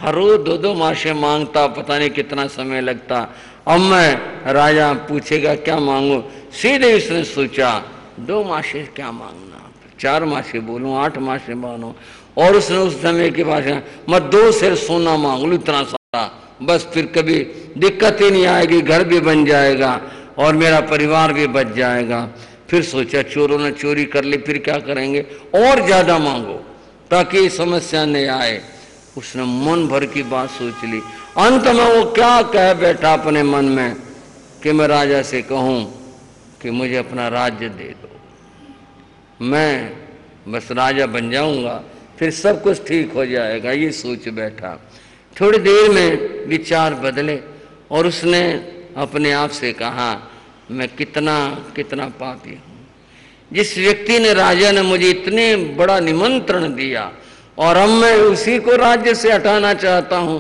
हर रोज 2-2 मासे मांगता, पता नहीं कितना समय लगता। अब मैं राजा पूछेगा क्या मांगू, सीधे उसने सोचा 2 मासे क्या मांगना, 4 मासे बोलूं, 8 मासे मानो। और उसने उस समय के बाद मैं 2 सेर सोना मांग लूं इतना सारा, बस फिर कभी दिक्कत ही नहीं आएगी, घर भी बन जाएगा और मेरा परिवार भी बच जाएगा। फिर सोचा चोरों ने चोरी कर ली, फिर क्या करेंगे, और ज्यादा मांगो ताकि समस्या नहीं आए। उसने मन भर की बात सोच ली। अंत में वो क्या कह बैठा अपने मन में कि मैं राजा से कहूं कि मुझे अपना राज्य दे दो, मैं बस राजा बन जाऊंगा, फिर सब कुछ ठीक हो जाएगा, ये सोच बैठा। थोड़ी देर में विचार बदले और उसने अपने आप से कहा मैं कितना कितना पापी हूं। जिस व्यक्ति ने, राजा ने मुझे इतने बड़ा निमंत्रण दिया और अब मैं उसी को राज्य से हटाना चाहता हूं।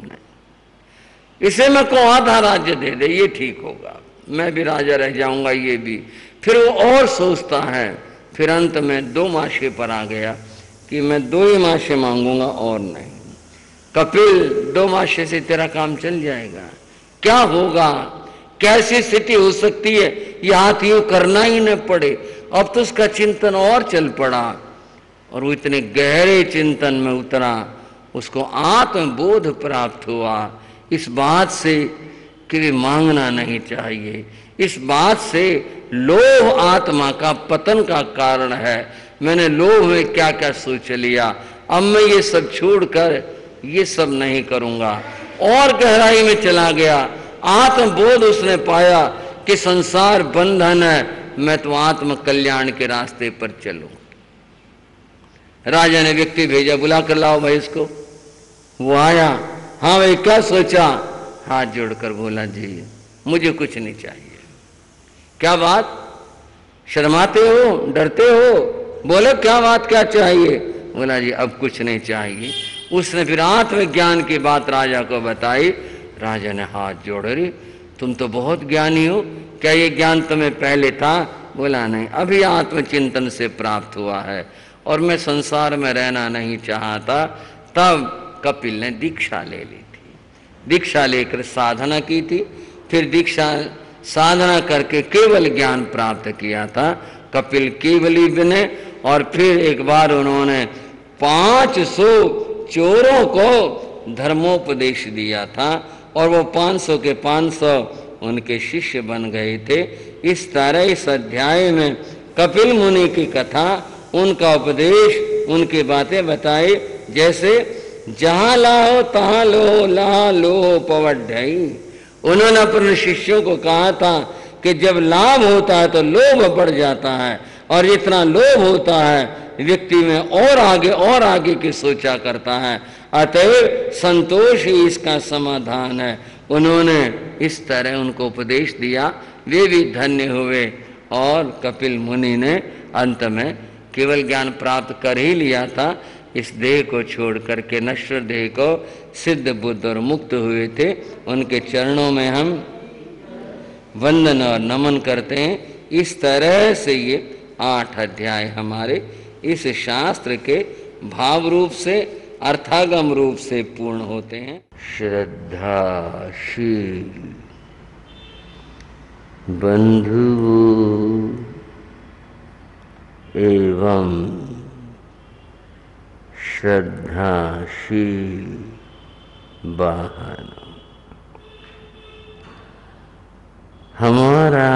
इसे मैं को आधा राज्य दे दे, ये ठीक होगा, मैं भी राजा रह जाऊंगा, ये भी। फिर वो और सोचता है, फिर अंत में 2 मासे पर आ गया कि मैं 2 ही मासे मांगूंगा और नहीं। कपिल 2 मासे से तेरा काम चल जाएगा, क्या होगा, कैसी स्थिति हो सकती है, ये हाथ यूं करना ही न पड़े। अब तो उसका चिंतन और चल पड़ा और वो इतने गहरे चिंतन में उतरा, उसको आत्मबोध प्राप्त हुआ इस बात से कि मांगना नहीं चाहिए। इस बात से लोभ आत्मा का पतन का कारण है। मैंने लोभ में क्या क्या सोच लिया, अब मैं ये सब छोड़कर ये सब नहीं करूंगा। और गहराई में चला गया, आत्मबोध उसने पाया कि संसार बंधन है, मैं तो आत्म कल्याण के रास्ते पर चलूं। राजा ने व्यक्ति भेजा, बुला कर लाओ भाई इसको। वो आया, हाँ भाई क्या सोचा, हाथ जोड़कर बोला जी मुझे कुछ नहीं चाहिए। क्या बात, शर्माते हो, डरते हो, बोले क्या बात, क्या चाहिए। बोला जी अब कुछ नहीं चाहिए। उसने फिर आत्मज्ञान की बात राजा को बताई। राजा ने हाथ जोड़, रही तुम तो बहुत ज्ञानी हो, क्या ये ज्ञान तुम्हें पहले था। बोला नहीं, अभी आत्मचिंतन से प्राप्त हुआ है और मैं संसार में रहना नहीं चाहता। तब कपिल ने दीक्षा ले ली थी, दीक्षा लेकर साधना की थी, फिर दीक्षा साधना करके केवल ज्ञान प्राप्त किया था। कपिल केवली बने और फिर एक बार उन्होंने 500 चोरों को धर्मोपदेश दिया था और वो 500 के 500 उनके शिष्य बन गए थे। इस तरह इस अध्याय में कपिल मुनि की कथा, उनका उपदेश, उनकी बातें बताई। जैसे जहां लाहो तहां लो, ला लो पवढ़ई। उन्होंने अपने शिष्यों को कहा था कि जब लाभ होता है तो लोभ बढ़ जाता है और इतना लोभ होता है व्यक्ति में और आगे की सोचा करता है, अतएव संतोष ही इसका समाधान है। उन्होंने इस तरह उनको उपदेश दिया, वे भी धन्य हुए और कपिल मुनि ने अंत में केवल ज्ञान प्राप्त कर ही लिया था। इस देह को छोड़ करके नश्वर देह को सिद्ध बुद्ध और मुक्त हुए थे। उनके चरणों में हम वंदन और नमन करते हैं। इस तरह से ये 8 अध्याय हमारे इस शास्त्र के भाव रूप से, अर्थागम रूप से पूर्ण होते हैं। श्रद्धाशील बंधु एवं श्रद्धाशील वाहन, हमारा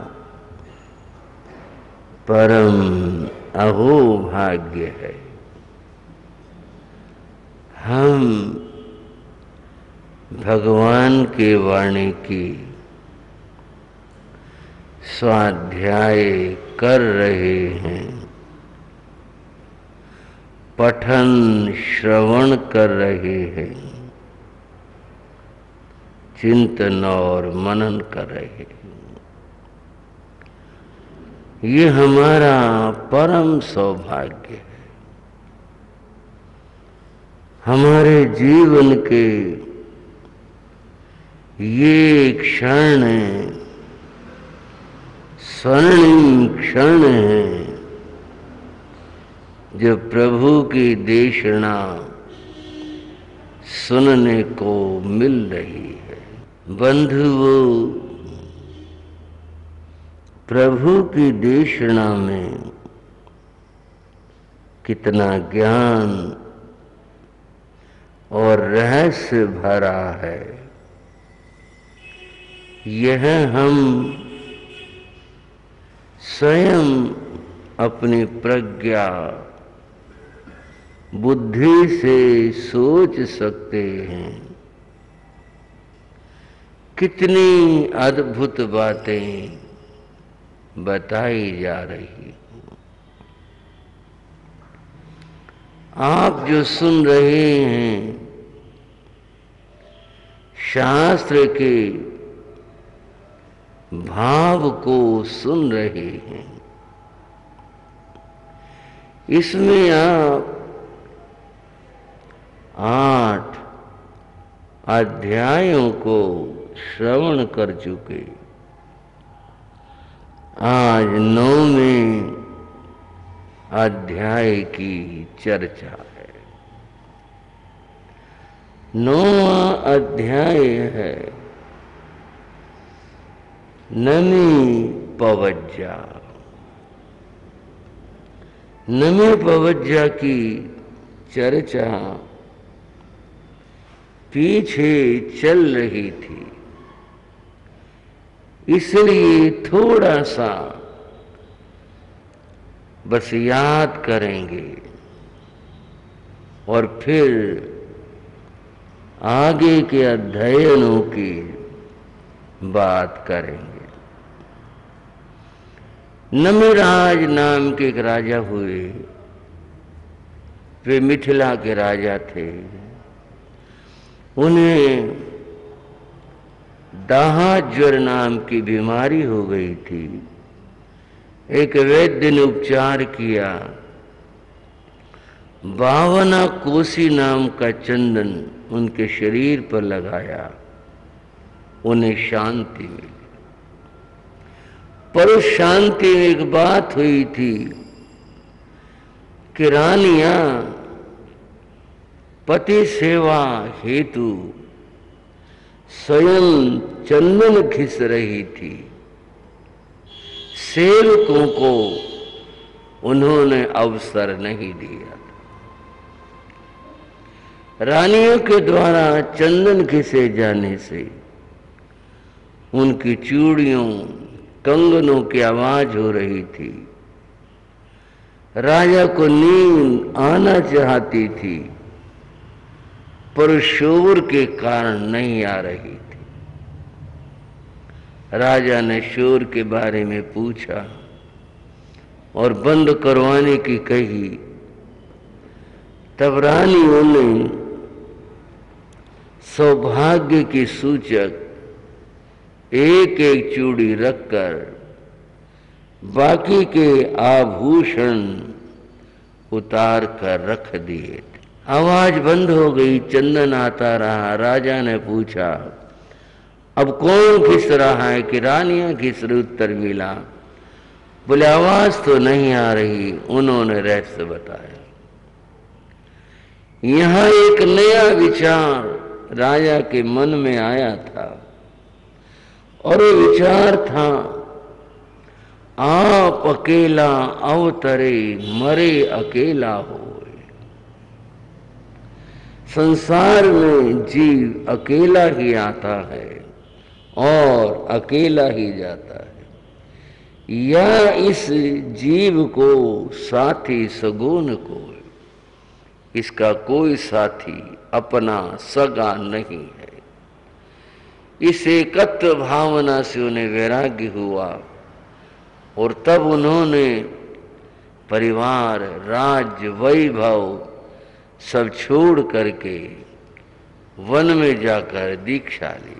परम अहोभाग्य है। हम भगवान के वाणी की स्वाध्याय कर रहे हैं, पठन श्रवण कर रहे हैं, चिंतन और मनन कर रहे हैं। ये हमारा परम सौभाग्य है। हमारे जीवन के ये क्षण स्वर्णिम क्षण है जो प्रभु की देशना सुनने को मिल रही है। बंधुओं, प्रभु की देशना में कितना ज्ञान और रहस्य भरा है, यह हम स्वयं अपनी प्रज्ञा बुद्धि से सोच सकते हैं। कितनी अद्भुत बातें बताई जा रही। आप जो सुन रहे हैं, शास्त्र के भाव को सुन रहे हैं। इसमें आप 8 अध्यायों को श्रवण कर चुके। आज 9वें अध्याय की चर्चा है। 9वां अध्याय है नमी पवज्जा। नमी पवज्जा की चर्चा पीछे चल रही थी, इसलिए थोड़ा सा बस याद करेंगे और फिर आगे के अध्ययनों की बात करेंगे। नमिराज नाम के एक राजा हुए। वे मिथिला के राजा थे। उन्हें दाहाज्वर नाम की बीमारी हो गई थी। एक वैद्य ने उपचार किया। 52 कोसी नाम का चंदन उनके शरीर पर लगाया, उन्हें शांति मिली। पर उस शांति में एक बात हुई थी कि रानियां पति सेवा हेतु स्वयं चंदन घिस रही थी। सेवकों को उन्होंने अवसर नहीं दिया। रानियों के द्वारा चंदन घिसे जाने से उनकी चूड़ियों कंगनों की आवाज हो रही थी। राजा को नींद आना चाहती थी, पर शोर के कारण नहीं आ रही थी। राजा ने शोर के बारे में पूछा और बंद करवाने की कही। तब रानियों ने सौभाग्य की सूचक एक एक चूड़ी रखकर बाकी के आभूषण उतार कर रख दिए थे। आवाज बंद हो गई, चंदन आता रहा। राजा ने पूछा, अब कौन घिस रहा है? कि रानियां घिस रही। उत्तर मिला। बोले आवाज तो नहीं आ रही। उन्होंने रहस्य बताया। यहां एक नया विचार राजा के मन में आया था और वो विचार था, आप अकेला अवतरे मरे अकेला हो। संसार में जीव अकेला ही आता है और अकेला ही जाता है। या इस जीव को साथी सगुन को, इसका कोई साथी अपना सगा नहीं है। इस एकत्व भावना से उन्हें वैराग्य हुआ और तब उन्होंने परिवार, राज्य, वैभव सब छोड़ करके वन में जाकर दीक्षा ली।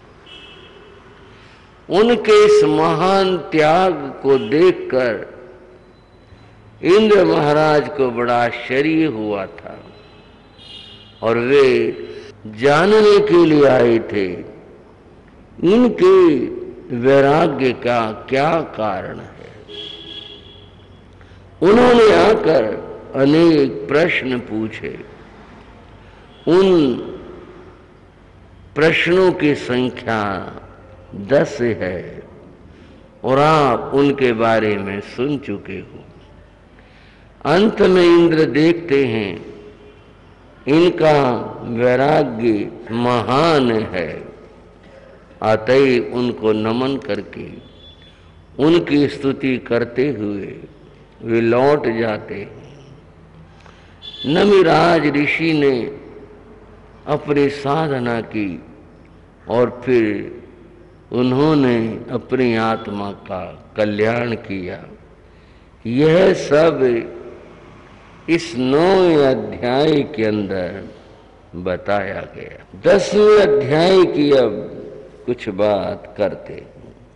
उनके इस महान त्याग को देखकर इंद्र महाराज को बड़ा आश्चर्य हुआ था और वे जानने के लिए आए थे इनके वैराग्य का क्या कारण है। उन्होंने आकर अनेक प्रश्न पूछे। उन प्रश्नों की संख्या 10 है और आप उनके बारे में सुन चुके हो। अंत में इंद्र देखते हैं इनका वैराग्य महान है, अतः उनको नमन करके उनकी स्तुति करते हुए वे लौट जाते हैं। नमिराज ऋषि ने अपनी साधना की और फिर उन्होंने अपनी आत्मा का कल्याण किया। यह सब इस 9वें अध्याय के अंदर बताया गया। 10वें अध्याय की अब कुछ बात करते हैं।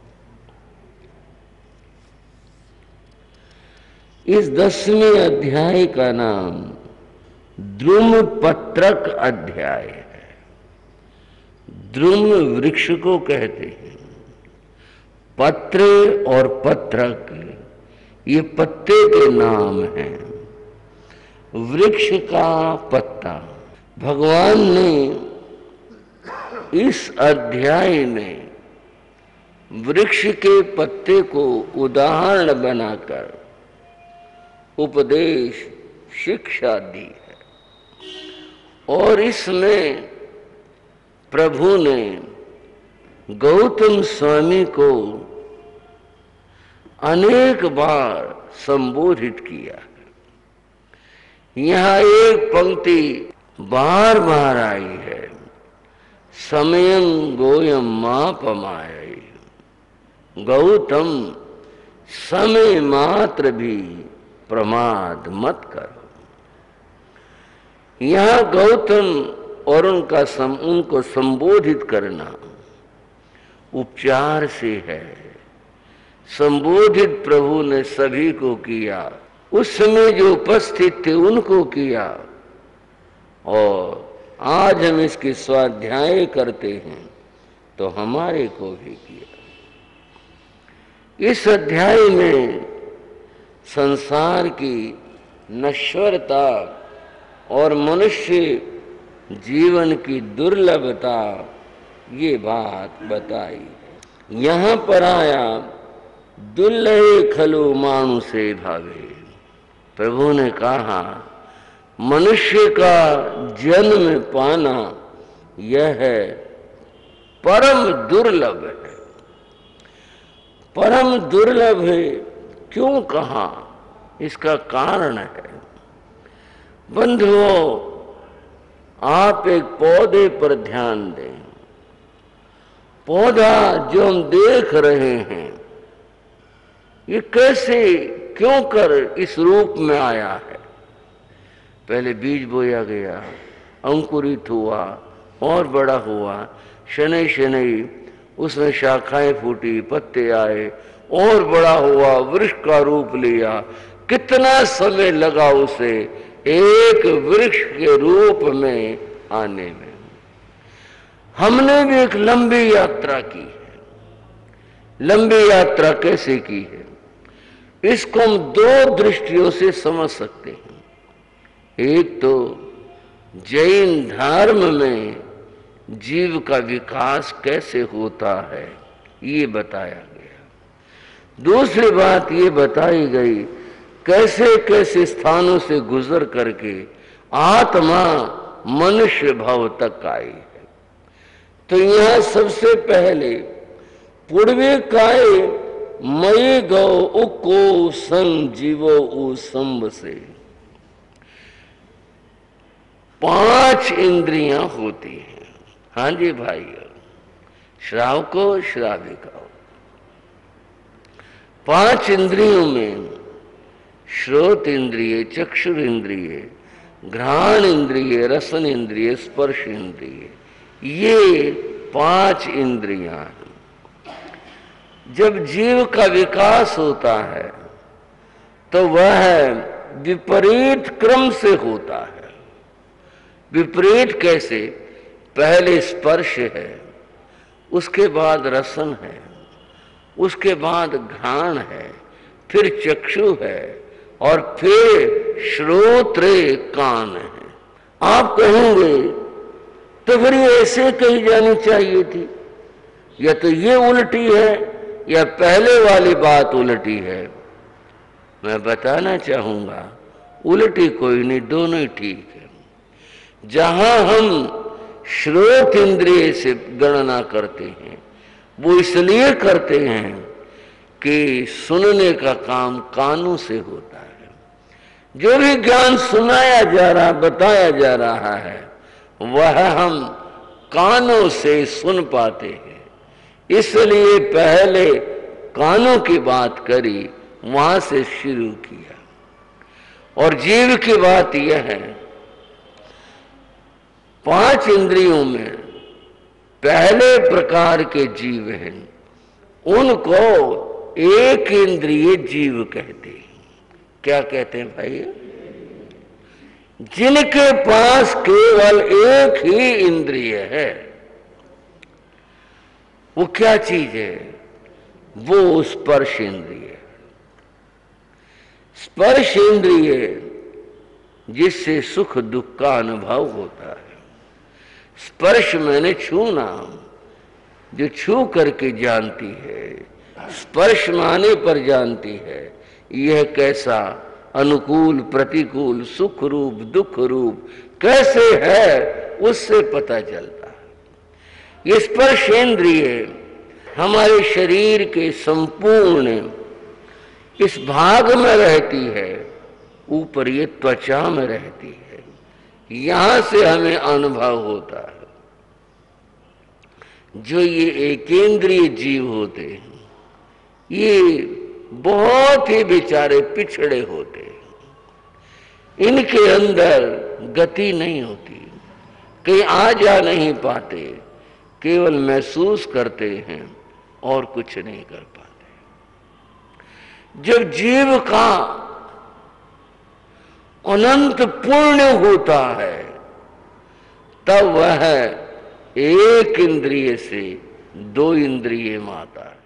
इस 10वें अध्याय का नाम द्रुमपत्रक अध्याय है। द्रुम वृक्ष को कहते हैं। पत्र और पत्रक ये पत्ते के नाम हैं। वृक्ष का पत्ता। भगवान ने इस अध्याय में वृक्ष के पत्ते को उदाहरण बनाकर उपदेश शिक्षा दी है और इसमें प्रभु ने गौतम स्वामी को अनेक बार संबोधित किया है। यहाँ एक पंक्ति बार बार आई है, समयं गोयम मापमाय। गौतम समय मात्र भी प्रमाद मत करो। यहाँ गौतम और उनको संबोधित करना उपचार से है। संबोधित प्रभु ने सभी को किया, उस समय जो उपस्थित थे उनको किया, और आज हम इसकी स्वाध्याय करते हैं तो हमारे को भी किया। इस अध्याय में संसार की नश्वरता और मनुष्य जीवन की दुर्लभता ये बात बताई। यहाँ पर आया दुर्लभे खलु मानुषे भावे। प्रभु ने कहा मनुष्य का जन्म पाना यह है परम दुर्लभ है। परम दुर्लभ है क्यों कहा? इसका कारण है, बंधुओं, आप एक पौधे पर ध्यान दें। पौधा जो हम देख रहे हैं ये कैसे क्यों कर इस रूप में आया है? पहले बीज बोया गया, अंकुरित हुआ और बड़ा हुआ, शनै शनै उसमें शाखाएं फूटी, पत्ते आए और बड़ा हुआ, वृक्ष का रूप लिया। कितना समय लगा उसे एक वृक्ष के रूप में आने में। हमने भी एक लंबी यात्रा की है। लंबी यात्रा कैसे की है इसको हम दो दृष्टियों से समझ सकते हैं। एक तो जैन धर्म में जीव का विकास कैसे होता है ये बताया गया। दूसरी बात ये बताई गई कैसे कैसे स्थानों से गुजर करके आत्मा मनुष्य भाव तक आई है। तो यहां सबसे पहले पूर्वी काय मई गौ उको संग जीवो उ संब से 5 इंद्रियां होती हैं। हाँ जी भाइयों, श्रावको श्राविका, 5 इंद्रियों में श्रोत इंद्रिय, चक्षुर इंद्रिय, घ्राण इंद्रिय, रसन इंद्रिय, स्पर्श इंद्रिय, ये 5 इंद्रियां हैं। जब जीव का विकास होता है तो वह विपरीत क्रम से होता है। विपरीत कैसे? पहले स्पर्श है, उसके बाद रसन है, उसके बाद घ्राण है, फिर चक्षु है और फिर श्रोत्र कान है। आप कहेंगे तो फिर ये ऐसे कही जानी चाहिए थी, या तो ये उल्टी है या पहले वाली बात उल्टी है। मैं बताना चाहूंगा उल्टी कोई नहीं, दोनों ही ठीक है। जहां हम श्रोत इंद्रिय से गणना करते हैं वो इसलिए करते हैं कि सुनने का काम कानों से होता है। जो भी ज्ञान सुनाया जा रहा, बताया जा रहा है, वह हम कानों से सुन पाते हैं। इसलिए पहले कानों की बात करी, वहां से शुरू किया। और जीव की बात यह है, 5 इंद्रियों में पहले प्रकार के जीव हैं, उनको एक इंद्रिय जीव कहते हैं। क्या कहते हैं भाई? जिनके पास केवल एक ही इंद्रिय है। वो क्या चीज है? वो स्पर्श इंद्रिय। स्पर्श इंद्रिय जिससे सुख दुख का अनुभव होता है। स्पर्श मैंने छूना, जो छू करके जानती है, स्पर्श माने पर जानती है यह कैसा अनुकूल प्रतिकूल सुख रूप दुख रूप कैसे है, उससे पता चलता है। ये स्पर्श इंद्रिय हमारे शरीर के संपूर्ण इस भाग में रहती है, ऊपर ये त्वचा में रहती है, यहां से हमें अनुभव होता है। जो ये एकेंद्रीय जीव होते हैं, ये बहुत ही बेचारे पिछड़े होते हैं। इनके अंदर गति नहीं होती, कहीं आ जा नहीं पाते, केवल महसूस करते हैं और कुछ नहीं कर पाते। जब जीव का अनंत पुण्य होता है, तब वह एक इंद्रिय से 2 इंद्रिय में आता है।